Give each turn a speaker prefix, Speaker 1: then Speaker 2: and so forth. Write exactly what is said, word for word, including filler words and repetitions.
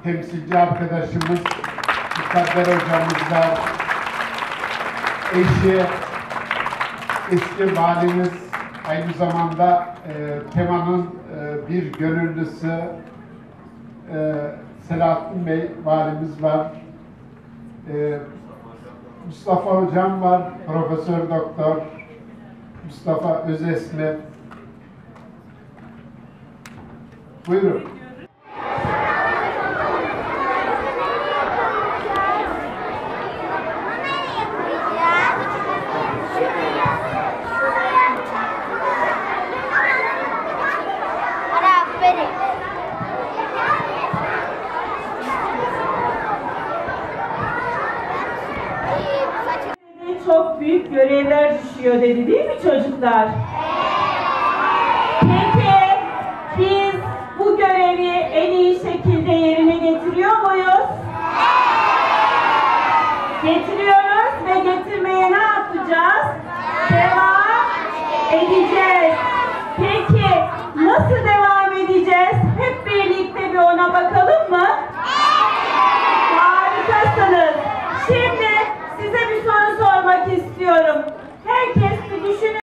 Speaker 1: temsilci arkadaşımız Mukadder hocamızla, eşi, eski valimiz, aynı zamanda e, Tema'nın e, bir gönüllüsü e, Selahattin Bey valimiz var. E, Mustafa hocam var, Profesör Doktor Mustafa Özesmi. Buyurun.
Speaker 2: Çok büyük görevler düşüyor dedi, değil mi çocuklar? Peki biz bu görevi en iyi şekilde yerine getiriyor muyuz? Getiriyoruz ve getirmeye ne yapacağız? Devam edeceğiz. Peki nasıl devam edeceğiz? Hep birlikte bir ona bakalım mı? Harikasınız. Şimdi size bir soru sormak istiyorum. Herkes